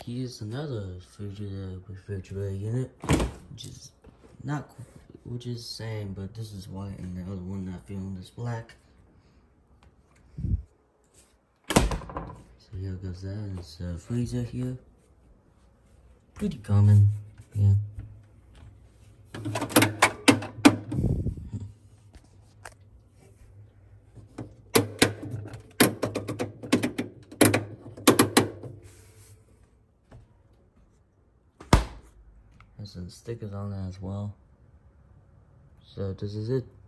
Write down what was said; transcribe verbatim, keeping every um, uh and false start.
here's another Frigidaire Refrigerator unit, which is not, which is same, but this is white and the other one I filmed is black. So here goes that. It's a freezer here. Pretty common, yeah. There's some stickers on that as well. So this is it.